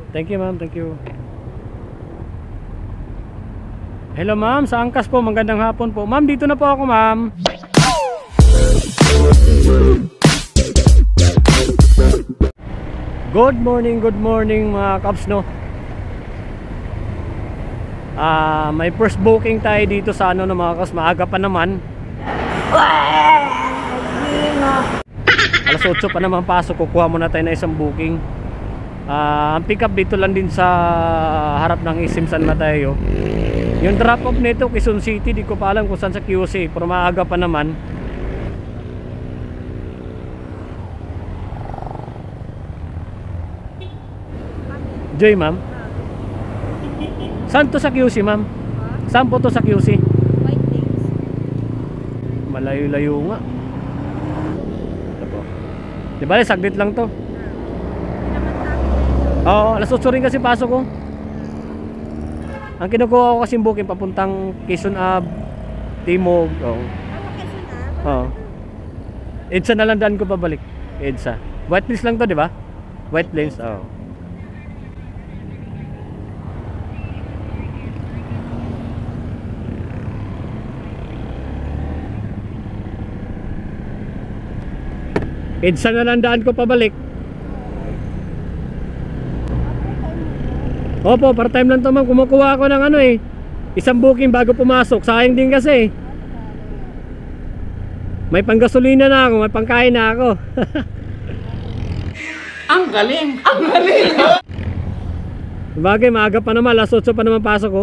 Thank you ma'am, thank you. Hello ma'am, sa Angkas po, magandang hapon po. Ma'am, dito na po ako ma'am. Good morning mga kaps no. May first booking tayo dito sa ano no mga kaps, maaga pa naman. Alas 8 pa naman pasok, kukuha muna tayo na isang booking. Ang pick up dito lang din sa harap ng Isim San Mateo. Yung drop off nito Quezon City, di ko pa alam kung saan sa QC, pero maaga pa naman. Joy ma'am, saan to sa QC ma'am? Saan po to sa QC? White Things. Malayo-layo nga. Ito po. Di ba saglit lang to? Oo, alas 8 rin kasi pasok ko. Ang kinukuha ko kasi booking papuntang Quezon Ave, Timog. Oo. Oo. EDSA na lang daan ko pabalik. EDSA. White Plains lang to, di ba? White Plains, oo. EDSA na lang daan ko pabalik. Opo, part time lang to ma'am. Kumukuha ako ng ano isang booking bago pumasok. Sayang din kasi. May panggasolina na ako, may pangkain na ako. Ang galing! Ang galing! Bagay, maaga pa naman, alas 8 pa naman pasok ko.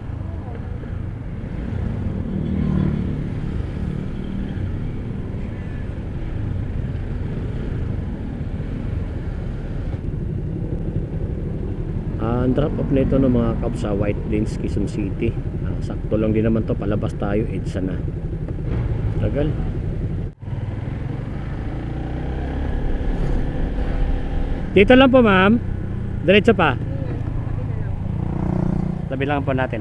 Ang drop off nito ng mga kaps sa White Plains, Quezon City. Sakto lang din naman to, palabas tayo, EDSA na. Tagal. Dito lang po ma'am. Diretso pa. Tabi lang po natin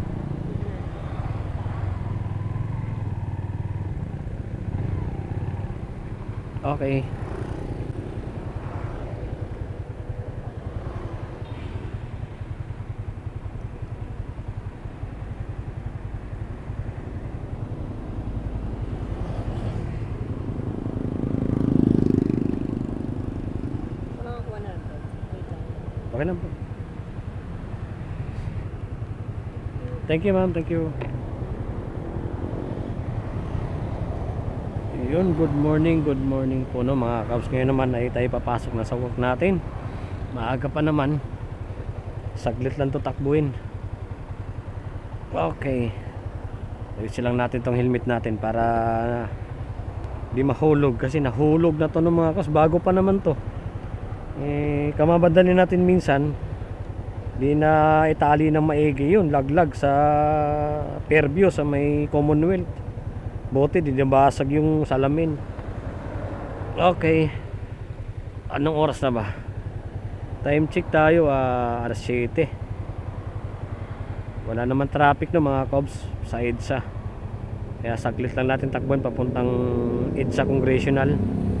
Okay. Okay lang po. Thank you ma'am, thank you. Yun, good morning po no mga kaps. Ngayon naman ay tayo papasok na sa work natin. Maaga pa naman. Saglit lang to takbuhin. Okay. Ayusin lang natin tong helmet natin para di mahulog, kasi nahulog na to no mga kaps. Bago pa naman to. Kamabadali natin minsan, di na itali ng maigi yun, laglag sa Fairview sa may Commonwealth. Buti di nabasag yung salamin. Okay, anong oras na ba? Time check tayo, alas 7. Wala naman traffic no mga kabs sa EDSA, kaya saglit lang natin takbuhan papuntang EDSA Congressional.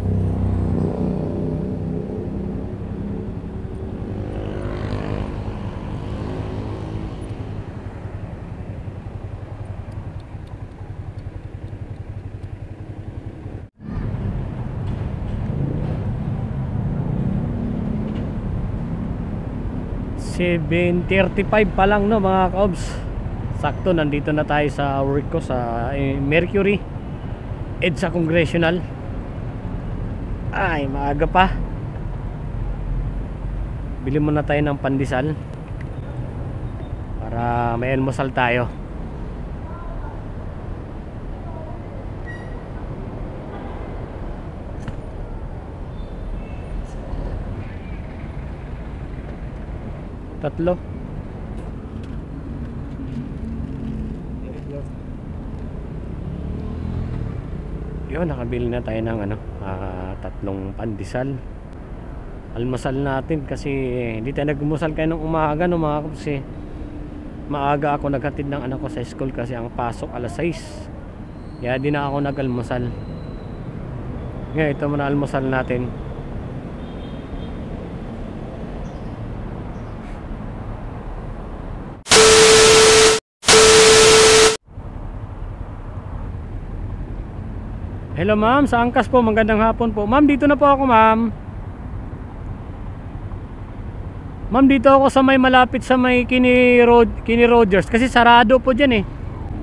.35 pa lang no mga kaobs. Sakto, nandito na tayo sa work ko sa Mercury EDSA Congressional. Ay, maaga pa. Bili muna tayo ng pandesal para may almusal tayo. Tatlo. Yun, nakabili na tayo ng tatlong pandesal. Almusal natin kasi hindi tayo nagmusal kayo ng umaga no mga kasi maaga ako naghatid ng anak ko sa school kasi ang pasok alas 6. Kaya di na ako nag-almusal. Ngayon ito muna almusal natin. Hello ma'am, sa Angkas po, magandang hapon po. Ma'am, dito na po ako ma'am. Ma'am, dito ako sa may malapit sa may Kini Rogers. Kasi sarado po dyan eh.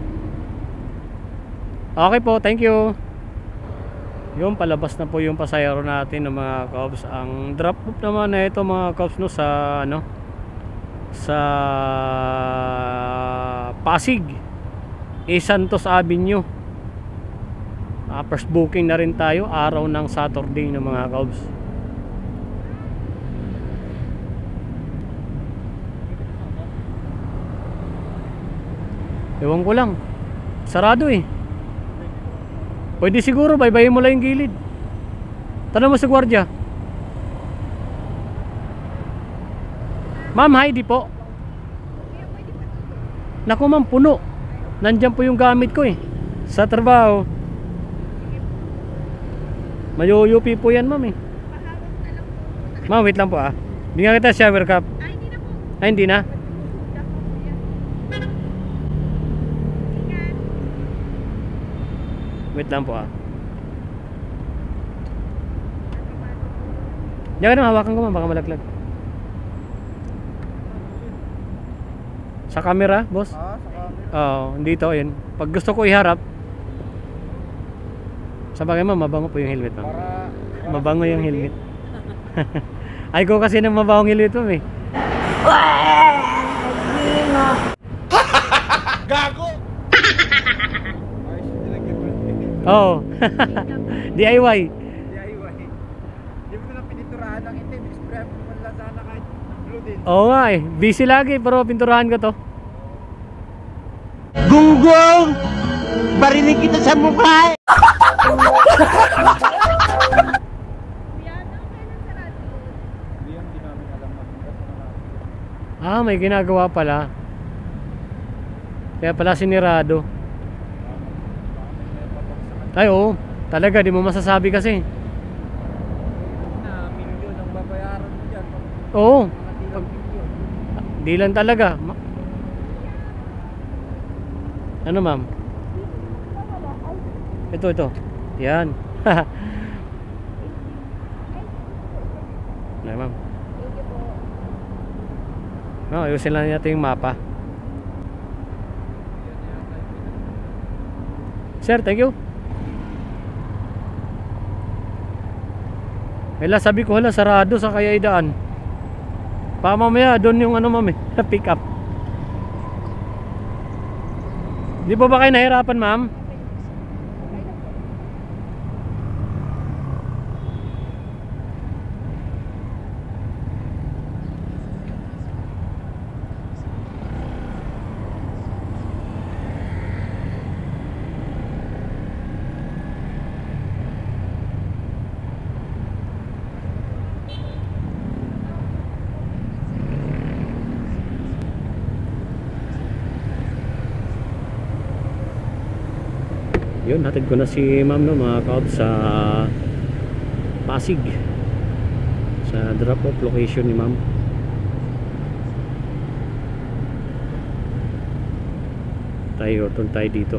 Okay po, thank you. Yung palabas na po yung pasayro natin ng mga Cubs. Ang drop off naman na ito mga Cubs no, sa ano, sa Pasig Santos Avenue. First booking na rin tayo, araw ng Saturday ng mga Cubs. Ewan ko lang, sarado eh. Pwede siguro, baybayin mo lang yung gilid. Tanong mo sa gwardiya. Ma'am, Heidi po. Naku ma'am, puno. Nandyan po yung gamit ko eh, sa trabaho. Mayuyupi po yan ma'am eh. Ma'am, wait lang po ah. Bigyan kita shower cap. Ay, hindi na. Wait lang po ah. Diyan ka na, hawakan ko ma'am, baka malaglag. Sa camera, boss? Sa camera. Oo, dito, yun. Pag gusto ko iharap, sa bagay ma'am, mabango po yung helmet ma'am. Mabango yung helmet. Ay ko kasi ng mabangong helmet ma'am eh. Gago! Oo. DIY. DIY. Hindi mo na piniturahan ng itim. Spray mo man lang sana kahit blue din. Oo nga eh. Busy lagi pero pinturahan ko to. Gunggong! Barinig kita sa mukha! Hindi yan, hindi namin alam na kung Ah, may ginagawa pala. Kaya pala sinirado. Ay oo, talaga di mo masasabi kasi. na milyon ang babayaran mo dyan. Oo, Nakatilang milyon. di lang talaga. Ano ma'am? Ito. Yan. Ay ma'am. No, ayusin lang natin yung mapa. Sir, thank you. Hala, sabi ko hala, sarado sa kaya idaan. Pa mamaya, doon yung ano ma'am eh, pick up. Di ba kayo nahirapan ma'am? Yun, hatid ko na si ma'am no mga Cubs sa Pasig, sa drop off location ni ma'am. Turn tayo dito.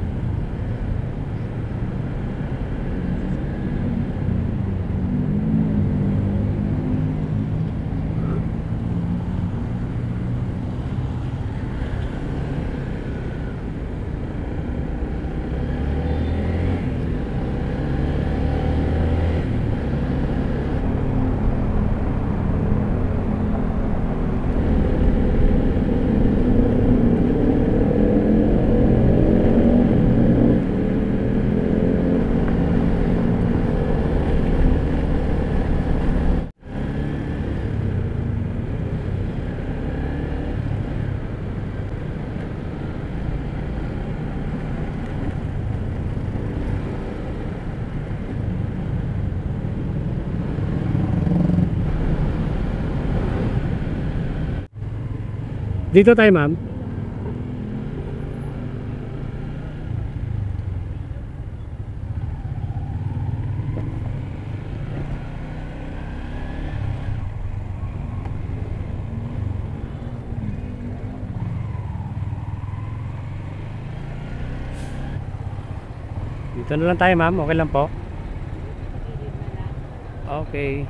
Dito tayo ma'am. Dito na lang tayo ma'am, okay lang po. Okay.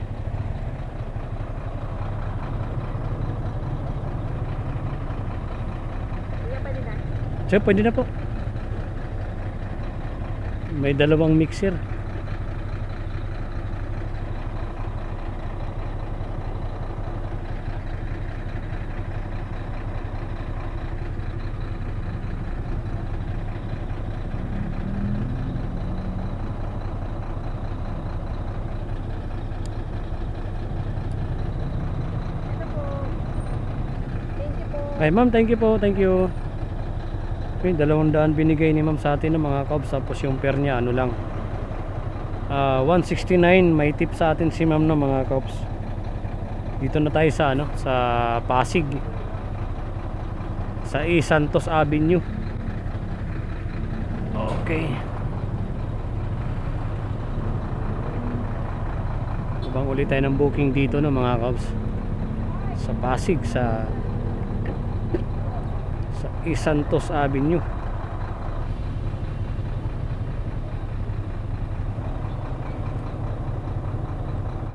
Sir, pwede na po. May dalawang mixer. Ay ma'am, thank you po, thank you. Okay, 200 binigay ni ma'am sa atin ng mga kabs. Tapos yung pair niya ano lang 169. May tip sa atin si ma'am ng mga kabs. Dito na tayo sa ano, sa Pasig, sa E. Santos Avenue. Okay. Abang ulit tayo ng booking dito ng mga kabs sa Pasig, sa E. Santos Avenue.